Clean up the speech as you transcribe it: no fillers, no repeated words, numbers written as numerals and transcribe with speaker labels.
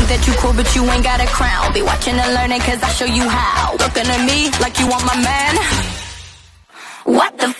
Speaker 1: think that you cool, but you ain't got a crown. Be watching and learning, cause I show you how. Looking at me like you want my man. What the